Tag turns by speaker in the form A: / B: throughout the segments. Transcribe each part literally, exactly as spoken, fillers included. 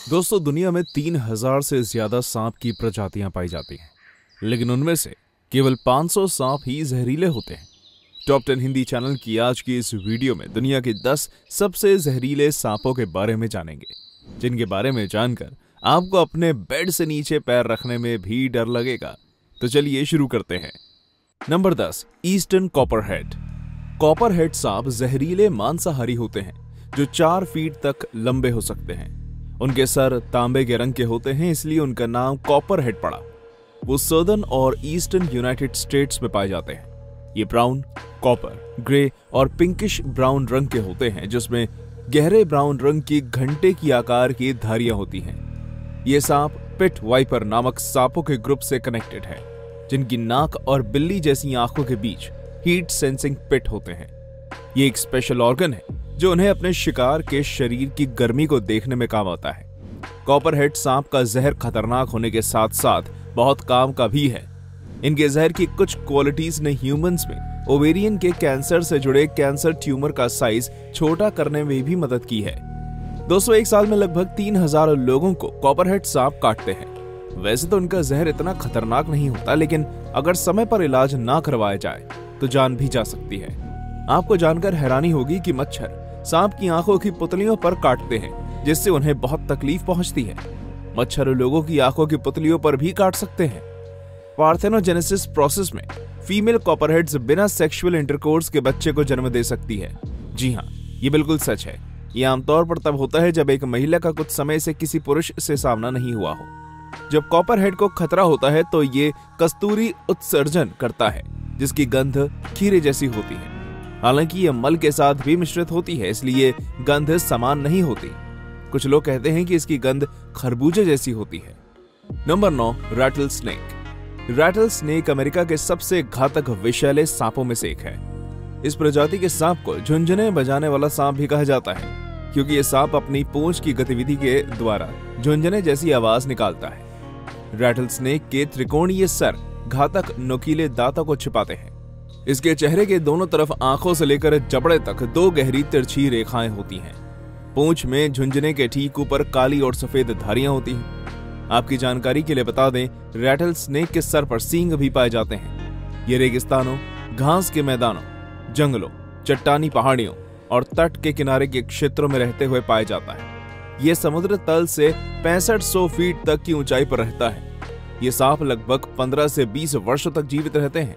A: दोस्तों, दुनिया में तीन हजार से ज्यादा सांप की प्रजातियां पाई जाती हैं, लेकिन उनमें से केवल पाँच सौ सांप ही जहरीले होते हैं। टॉप टेन हिंदी चैनल की आज की इस वीडियो में दुनिया के दस सबसे जहरीले सांपों के बारे में जानेंगे, जिनके बारे में जानकर आपको अपने बेड से नीचे पैर रखने में भी डर लगेगा। तो चलिए शुरू करते हैं। नंबर दस, ईस्टर्न कॉपरहेड। कॉपरहेड सांप जहरीले मांसाहारी होते हैं जो चार फीट तक लंबे हो सकते हैं। उनके सर तांबे के रंग के होते हैं, इसलिए उनका नाम कॉपरहेड पड़ा। वो सदर्न और ईस्टर्न यूनाइटेड स्टेट्स में पाए जाते हैं। ये ब्राउन, कॉपर, ग्रे और पिंकिश ब्राउन रंग के होते हैं, जिसमें गहरे ब्राउन रंग की घंटे की आकार की धारियां होती हैं। ये सांप पिट वाइपर नामक सांपों के ग्रुप से कनेक्टेड है, जिनकी नाक और बिल्ली जैसी आंखों के बीच हीट सेंसिंग पिट होते हैं। ये एक स्पेशल ऑर्गन है जो उन्हें अपने शिकार के शरीर की गर्मी को देखने में काम आता है। कॉपरहेड सांप का जहर खतरनाक होने के साथ साथ बहुत काम का भी है। इनके जहर की कुछ क्वालिटीज ने ह्यूमंस में ओवेरियन के कैंसर से जुड़े कैंसर ट्यूमर का साइज छोटा करने में भी मदद की है। दोस्तों, एक साल में लगभग तीन हजार लोगों को कॉपरहेड सांप काटते हैं। वैसे तो उनका जहर इतना खतरनाक नहीं होता, लेकिन अगर समय पर इलाज ना करवाया जाए तो जान भी जा सकती है। आपको जानकर हैरानी होगी कि मच्छर सांप की आंखों की पुतलियों पर काटते हैं, जिससे उन्हें बहुत तकलीफ पहुंचती है। मच्छर लोगों की आंखों की पुतलियों पर भी काट सकते हैं। पार्थेनोजेनेसिस प्रोसेस में फीमेल कॉपरहेड्स बिना सेक्सुअल इंटरकोर्स के बच्चे को जन्म दे सकती है। जी हाँ, ये बिल्कुल सच है। ये आमतौर पर तब होता है जब एक महिला का कुछ समय से किसी पुरुष से सामना नहीं हुआ हो। जब कॉपरहेड को खतरा होता है तो ये कस्तूरी उत्सर्जन करता है, जिसकी गंध खीरे जैसी होती है। हालांकि ये मल के साथ भी मिश्रित होती है, इसलिए गंध समान नहीं होती। कुछ लोग कहते हैं कि इसकी गंध खरबूजे जैसी होती है। नंबर नौ, rattle snake. Rattle snake America के सबसे घातक विषैले सांपों में से एक है। इस प्रजाति के सांप को झुंझुने बजाने वाला सांप भी कहा जाता है, क्योंकि ये सांप अपनी पूंछ की गतिविधि के द्वारा झुंझुने जैसी आवाज निकालता है। रैटल स्नेक के त्रिकोणीय सर घातक नुकीले दांतों को छिपाते हैं। इसके चेहरे के दोनों तरफ आंखों से लेकर जबड़े तक दो गहरी तिरछी रेखाएं होती हैं। पूंछ में झुंझुने के ठीक ऊपर काली और सफेद धारियां होती हैं। आपकी जानकारी के लिए बता दें, रैटल स्नेक के सर पर सींग भी पाए जाते हैं। ये रेगिस्तानों, घास के मैदानों, जंगलों, चट्टानी पहाड़ियों और तट के किनारे के क्षेत्रों में रहते हुए पाया जाता है। ये समुद्र तल से पैंसठ सौ फीट तक की ऊंचाई पर रहता है। ये सांप लगभग पंद्रह से बीस वर्षों तक जीवित रहते हैं।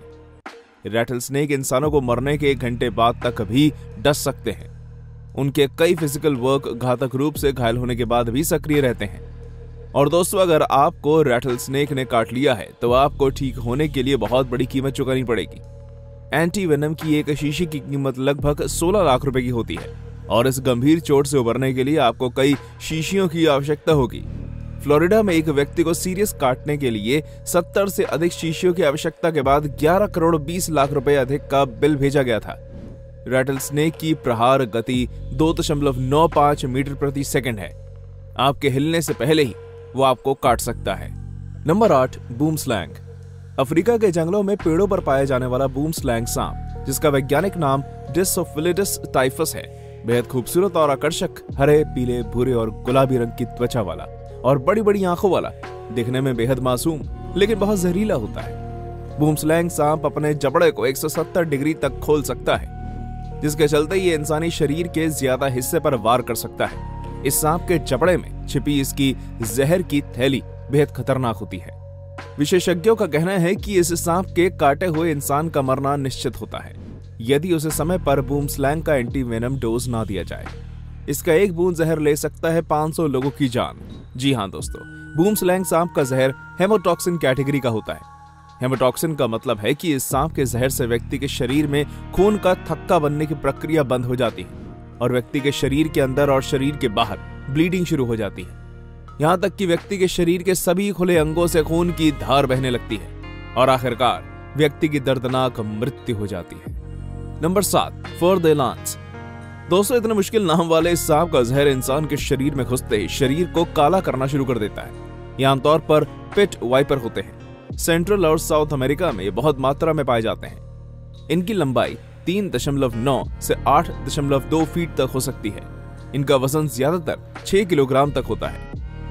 A: रैटल स्नेक इंसानों को मरने के एक घंटे बाद तक भी डस सकते हैं। उनके कई फिजिकल वर्क घातक रूप से घायल होने के बाद भी सक्रिय रहते हैं। और दोस्तों, अगर आपको रैटल स्नेक ने काट लिया है तो आपको ठीक होने के लिए बहुत बड़ी कीमत चुकानी पड़ेगी। एंटी वेनम की एक शीशी की कीमत लगभग सोलह लाख रुपए की होती है, और इस गंभीर चोट से उबरने के लिए आपको कई शीशियों की आवश्यकता होगी। फ्लोरिडा में एक व्यक्ति को सीरियस काटने के लिए सत्तर से अधिक शीशियों की आवश्यकता के बाद ग्यारह करोड़ बीस लाख रुपए अधिक का बिल भेजा गया था। रैटल स्नेक की प्रहार गति दो दशमलव नौ पाँच मीटर प्रति सेकंड है। आपके हिलने से पहले ही वो आपको काट सकता है। नंबर आठ, बूमस्लैंग। अफ्रीका के जंगलों में पेड़ों पर पाया जाने वाला बूमस्लैंग सांप, जिसका वैज्ञानिक नाम ड्रोसोफिलिडस टाइफस है, बेहद खूबसूरत और आकर्षक हरे, पीले, भूरे और गुलाबी रंग की त्वचा वाला और बड़ी बड़ी आंखों वाला, दिखने में बेहद मासूम लेकिन बहुत जहरीला होता है। बूमस्लैंग सांप अपने जबड़े को एक सौ सत्तर डिग्री तक खोल सकता है, जिसके चलते ये इंसानी शरीर के ज्यादा हिस्से पर वार कर सकता है। इस सांप के जबड़े में छिपी इसकी जहर की थैली बेहद खतरनाक होती है। विशेषज्ञों का कहना है कि इस सांप के काटे हुए इंसान का मरना निश्चित होता है, यदि उसे समय पर बूमस्लैंग का एंटी वेनम डोज ना दिया जाए। इसका एक बूंद जहर ले सकता है पाँच सौ लोगों की जान। जी हाँ दोस्तों, बूमस्लैंग सांप का जहर हेमोटॉक्सिन कैटेगरी का होता है। हेमोटॉक्सिन का मतलब है कि इस सांप के जहर से व्यक्ति के शरीर में खून का थक्का बनने की प्रक्रिया बंद हो जाती है और व्यक्ति के शरीर के अंदर और शरीर के बाहर ब्लीडिंग शुरू हो जाती है। यहाँ तक कि व्यक्ति के शरीर के सभी खुले अंगों से खून की धार बहने लगती है और आखिरकार व्यक्ति की दर्दनाक मृत्यु हो जाती है। नंबर सात, फर दे लांस। दोस्तों, इतने मुश्किल नाम वाले इस सांप का जहर इंसान के शरीर में घुसते ही शरीर को काला करना शुरू कर देता है। ये आमतौर पर पिट वाइपर होते हैं। सेंट्रल और साउथ अमेरिका में ये बहुत मात्रा में पाए जाते हैं। इनकी लंबाई तीन दशमलव नौ से आठ दशमलव दो फीट तक हो सकती है। इनका वजन ज्यादातर छह किलोग्राम तक होता है।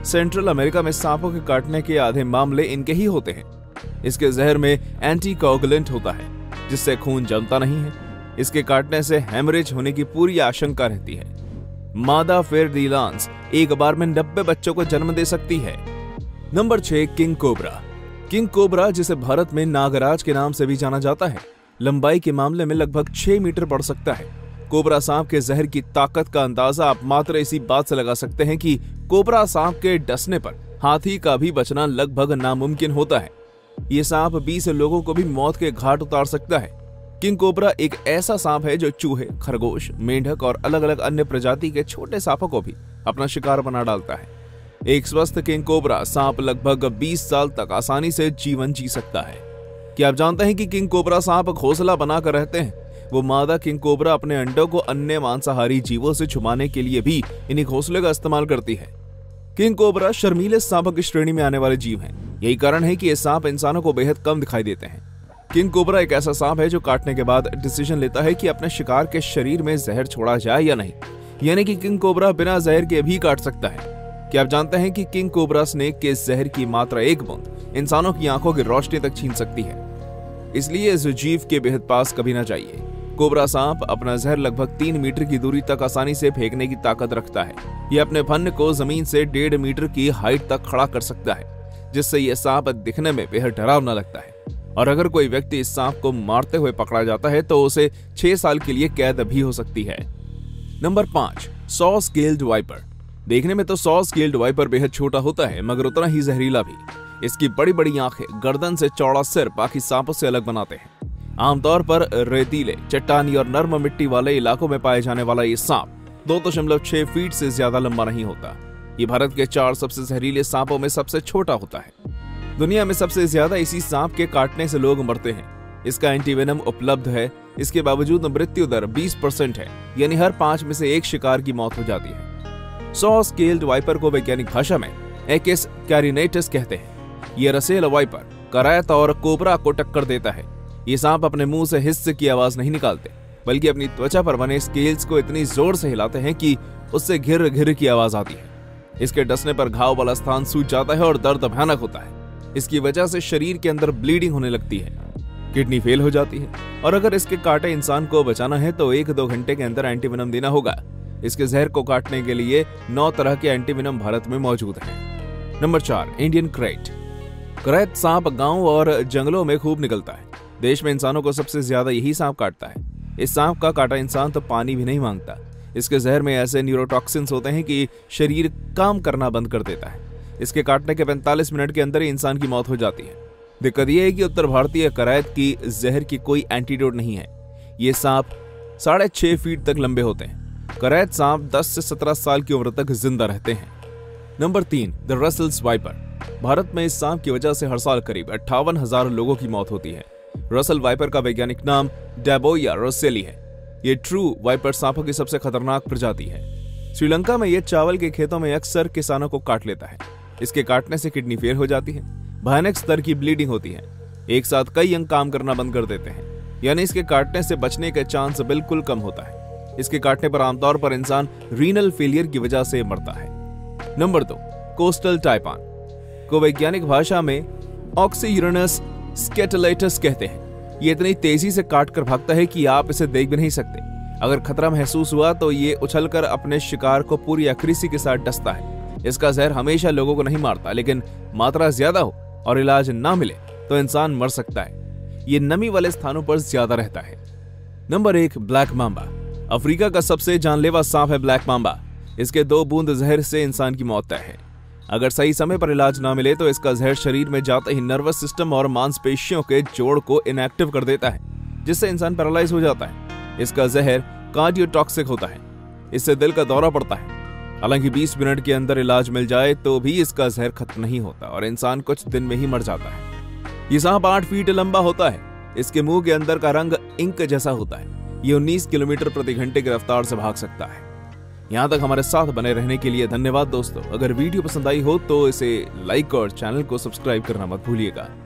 A: सेंट्रल अमेरिका में सांपों के काटने के आधे मामले इनके ही होते हैं। इसके जहर में एंटीकोगुलेंट होता है, जिससे खून जमता नहीं है। इसके काटने से हेमरेज होने की पूरी आशंका रहती है। मादा फेरदिलांस एक बार में नब्बे बच्चों को जन्म दे सकती है। नंबर छह, किंग कोबरा। किंग कोबरा, जिसे भारत में नागराज के नाम से भी जाना जाता है, लंबाई के मामले में लगभग छह मीटर बढ़ सकता है। कोबरा सांप के जहर की ताकत का अंदाजा आप मात्र इसी बात से लगा सकते हैं कि कोबरा सांप के डसने पर हाथी का भी बचना लगभग नामुमकिन होता है। ये सांप बीस लोगों को भी मौत के घाट उतार सकता है। किंग कोबरा एक ऐसा सांप है जो चूहे, खरगोश, मेंढक और अलग अलग अन्य प्रजाति के छोटे सांपों को भी अपना शिकार बना डालता है। एक स्वस्थ किंग कोबरा सांप लगभग बीस साल तक आसानी से जीवन जी सकता है। क्या आप जानते हैं कि किंग कोबरा सांप घोंसला बनाकर रहते हैं? वो मादा किंग कोबरा अपने अंडों को अन्य मांसाहारी जीवों से छुपाने के लिए भी इन्हीं घोंसले का इस्तेमाल करती है। किंग कोबरा शर्मीले सांपों की श्रेणी में आने वाले जीव हैं। यही कारण है कि ये सांप इंसानों को बेहद कम दिखाई देते हैं। किंग कोबरा एक ऐसा सांप है जो काटने के बाद डिसीजन लेता है कि अपने शिकार के शरीर में जहर छोड़ा जाए या नहीं, यानी कि किंग कोबरा बिना जहर के भी काट सकता है। क्या आप जानते हैं कि किंग कोबरा स्नेक के जहर की मात्रा एक बूंद इंसानों की आंखों की रोशनी तक छीन सकती है, इसलिए इस जीव के बेहद पास कभी ना जाइए। कोबरा सांप अपना जहर लगभग तीन मीटर की दूरी तक आसानी से फेंकने की ताकत रखता है। ये अपने फन को जमीन से डेढ़ मीटर की हाइट तक खड़ा कर सकता है, जिससे यह सांप दिखने में बेहद डरावना लगता है। और अगर कोई व्यक्ति इस सांप को मारते हुए पकड़ा जाता है तो उसे छह साल के लिए कैद भी हो सकती है। नंबर पांच, सॉ स्केल्ड वाइपर। देखने में तो सॉ स्केल्ड वाइपर बेहद छोटा होता है, मगर उतना ही जहरीला भी। इसकी बड़ी बड़ी आंखें गर्दन से चौड़ा सिर बाकी सांपों से अलग बनाते हैं। आमतौर पर रेतीले, चट्टानी और नर्म मिट्टी वाले इलाकों में पाए जाने वाला ये सांप दो दशमलव छह फीट से ज्यादा लंबा नहीं होता। ये भारत के चार सबसे जहरीले सांपों में सबसे छोटा होता है। दुनिया में सबसे ज्यादा इसी सांप के काटने से लोग मरते हैं। इसका एंटीवेनम उपलब्ध है। इसके बावजूद मृत्यु दर बीस परसेंट है, यानी हर पांच में से एक शिकार की मौत हो जाती है। सॉ स्केल्ड वाइपर को वैज्ञानिक भाषा में एकिस कैरिनेटस कहते हैं। यह रसेल वाइपर करायत और कोबरा को टक्कर देता है। ये सांप अपने मुंह से हिस्स की आवाज नहीं निकालते, बल्कि अपनी त्वचा पर बने स्केल्स को इतनी जोर से हिलाते हैं कि उससे घिर घिर की आवाज आती है। इसके डसने पर घाव वाला स्थान सूज जाता है और दर्द भयानक होता है। इसकी वजह से शरीर के अंदर ब्लीडिंग होने लगती है, किडनी फेल हो जाती है, और अगर इसके काटे इंसान को बचाना है तो एक दो घंटे के अंदर एंटीवेनम देना होगा। इसके जहर को काटने के लिए नौ तरह के एंटीवेनम भारत में मौजूद हैं। नंबर चार, इंडियन क्रेट। क्रेट सांप गांव और जंगलों में खूब निकलता है। देश में इंसानों को सबसे ज्यादा यही सांप काटता है। इस सांप का काटा इंसान तो पानी भी नहीं मांगता। इसके जहर में ऐसे न्यूरोटॉक्सिन्स होते हैं कि शरीर काम करना बंद कर देता है। इसके काटने के पैंतालीस मिनट के अंदर ही इंसान की मौत हो जाती है। दिक्कत यह है कि उत्तर भारतीय करायत की जहर की कोई एंटीडोट नहीं है। ये सांप साढ़े छह फीट तक लंबे होते हैं। करायत सांप दस से सत्रह साल की उम्र तक जिंदा रहते हैं। नंबर तीन, द रसेल्स वाइपर। भारत में इस सांप की वजह से हर साल करीब अट्ठावन हजार लोगों की मौत होती है। रसल वाइपर का वैज्ञानिक नाम डेबोया रोसेली है। ये ट्रू वाइपर सांपों की सबसे खतरनाक प्रजाति है। श्रीलंका में यह चावल के खेतों में अक्सर किसानों को काट लेता है। इसके काटने से किडनी फेल हो जाती है, भयानक स्तर की ब्लीडिंग होती है, एक साथ कई अंग काम करना बंद कर देते हैं, यानी इसके काटने से बचने के चांस बिल्कुल कम होता है। इसके काटने पर आमतौर पर इंसान रीनल फेलियर की वजह से मरता है। नंबर दो, कोस्टल टाइपान को वैज्ञानिक भाषा में ऑक्सीयूरेनस स्केटेलाइटस कहते हैं। ये इतनी तेजी से काट कर भागता है कि आप इसे देख भी नहीं सकते। अगर खतरा महसूस हुआ तो ये उछलकर अपने शिकार को पूरी अक्रीसी के साथ डसता है। इसका जहर हमेशा लोगों को नहीं मारता, लेकिन मात्रा ज्यादा हो और इलाज ना मिले तो इंसान मर सकता है। ये नमी वाले स्थानों पर ज्यादा रहता है। नंबर एक, ब्लैक मांबा। अफ्रीका का सबसे जानलेवा सांप है ब्लैक मांबा। इसके दो बूंद जहर से इंसान की मौत तय है। अगर सही समय पर इलाज ना मिले तो इसका जहर शरीर में जाते ही नर्वस सिस्टम और मांसपेशियों के जोड़ को इनएक्टिव कर देता है, जिससे इंसान पैरालाइज हो जाता है। इसका जहर कार्डियोटॉक्सिक होता है, इससे दिल का दौरा पड़ता है। हालांकि बीस मिनट के अंदर इलाज मिल जाए तो भी इसका जहर खत्म नहीं होता और इंसान कुछ दिन में ही मर जाता है। ये सांप आठ फीट लंबा होता है। इसके मुंह के अंदर का रंग इंक जैसा होता है। ये उन्नीस किलोमीटर प्रति घंटे की रफ्तार से भाग सकता है। यहाँ तक हमारे साथ बने रहने के लिए धन्यवाद दोस्तों। अगर वीडियो पसंद आई हो तो इसे लाइक और चैनल को सब्सक्राइब करना मत भूलिएगा।